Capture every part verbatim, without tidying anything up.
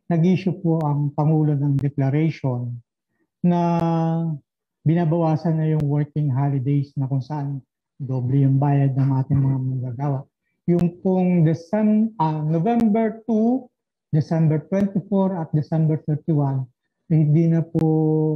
nag-issue po ang Pangulo ng declaration na binabawasan na yung working holidays na kung saan doble yung bayad ng ating mga manggagawa. Yung pong December, uh, November two, December twenty-four at December thirty-one, hindi na po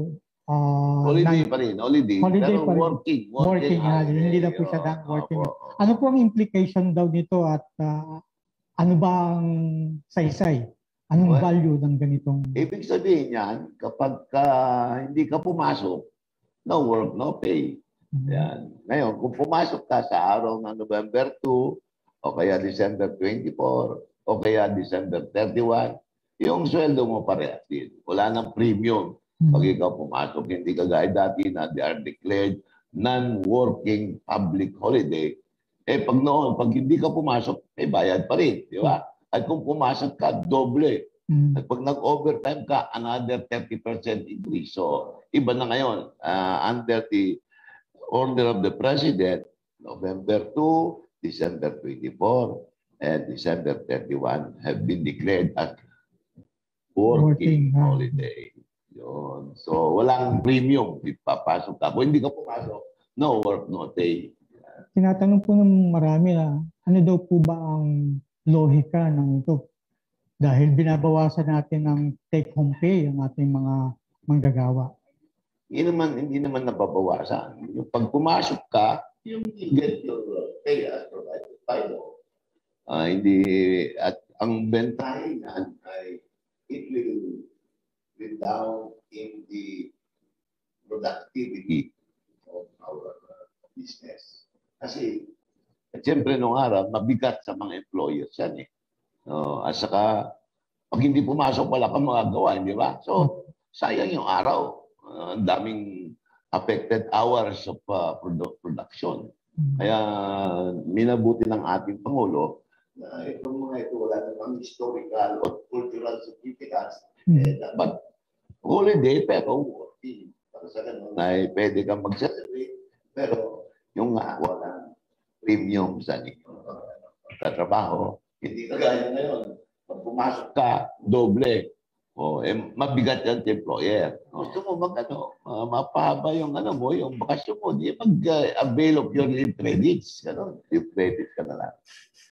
uh, holiday non, pa rin, holiday, holiday pero pa rin. working, working, working holiday. holiday. Hindi na po siya Oh, non-working. oh, oh. Ano po ang implication daw nito at uh, ano ba ang saysay? Anong Well, value ng ganitong... Ibig sabihin yan, kapag ka, hindi ka pumasok, no work, no pay. Mm-hmm. Yan. Ngayon, kung pumasok ka sa araw ng November two, o kaya December twenty-four, o kaya December thirty-one, yung sweldo mo parehas din. Wala nang premium. Pag ikaw pumasok, hindi ka gaya dati na they are declared non-working public holiday. Eh pag noon, pag hindi ka pumasok, may bayad pa rin. Di ba? At kung pumasok ka, doble. Mm. At pag nag-overtime ka, another thirty percent increase. So, iba na ngayon. Uh, under the order of the President, November two, December twenty-four, and December thirty-one have been declared as working, working holiday. Yun. So, walang premium. Papasok ka. Kung hindi ka pumasok, no work, no pay. Tinatanong po ng marami na ano daw po ba ang lohika ng ito? Dahil binabawasan natin ng take-home pay ang ating mga manggagawa. Hindi naman, hindi naman nababawasan. Yung pag pumasok ka, yung get your pay as provided by law. Uh, hindi, at ang bentahin ay it will be down in the productivity of our business. Kasi, at siyempre nung araw, mabigat sa mga employers yan eh. Uh, at saka, pag hindi pumasok, wala kang magagawa, hindi ba? So, sayang yung araw. Uh, ang daming affected hours of uh, produ production. Kaya, minabuti ng ating Pangulo na itong mga ito, wala namang historical or cultural significance. Mm-hmm. Eh, dapat holiday, pero working. Para sa ganun, ay pwede kang mag-celebrate, pero yung nga, walang premium sa trabaho. Hindi kagaya ngayon. Pag pumasok ka, doble. O, eh, mabigat yan sa employer. Gusto mo mag, ano, uh, mapahaba yung, ano mo, yung bakasyon mo, di mag-avail uh, of your leave credits. Ganun, leave credits ka na lang.